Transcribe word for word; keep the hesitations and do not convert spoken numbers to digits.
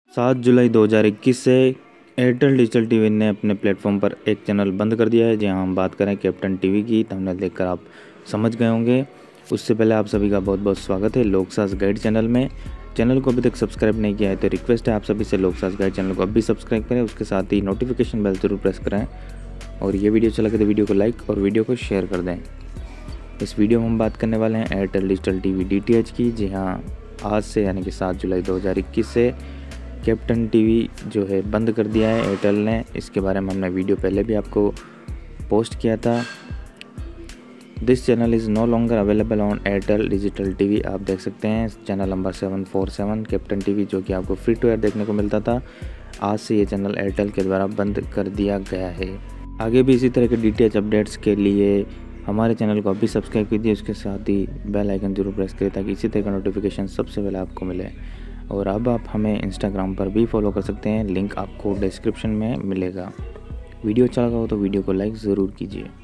सात जुलाई दो हज़ार इक्कीस से एयरटेल डिजिटल टीवी ने अपने प्लेटफॉर्म पर एक चैनल बंद कर दिया है। जहां हम बात करें कैप्टन टीवी की, थंबनेल देखकर आप समझ गए होंगे। उससे पहले आप सभी का बहुत बहुत स्वागत है लोकसाज गाइड चैनल में। चैनल को अभी तक सब्सक्राइब नहीं किया है तो रिक्वेस्ट है आप सभी से लोकसाज गाइड चैनल को अभी सब्सक्राइब करें, उसके साथ ही नोटिफिकेशन बेल जरूर प्रेस करें और ये वीडियो अच्छा लगे तो वीडियो को लाइक और वीडियो को शेयर कर दें। इस वीडियो में हम बात करने वाले हैं एयरटेल डिजिटल टीवी डीटीएच की। जी हाँ, आज से यानी कि सात जुलाई दो हज़ार इक्कीस से कैप्टन टीवी जो है बंद कर दिया है एयरटेल ने। इसके बारे में हमने वीडियो पहले भी आपको पोस्ट किया था। This channel is no longer available on Airtel digital TV. आप देख सकते हैं channel number seven four seven captain TV, जो कि आपको फ्री टू एयर देखने को मिलता था। आज से ये चैनल एयरटेल के द्वारा बंद कर दिया गया है। आगे भी इसी तरह के डीटीएच अपडेट्स के लिए हमारे चैनल को अभी सब्सक्राइब कीजिए, उसके साथ ही बेल आइकन जरूर प्रेस करें ताकि इसी तरह का नोटिफिकेशन सबसे पहले आपको मिले। और अब आप हमें इंस्टाग्राम पर भी फॉलो कर सकते हैं, लिंक आपको डिस्क्रिप्शन में मिलेगा। वीडियो अच्छा लगा हो तो वीडियो को लाइक ज़रूर कीजिए।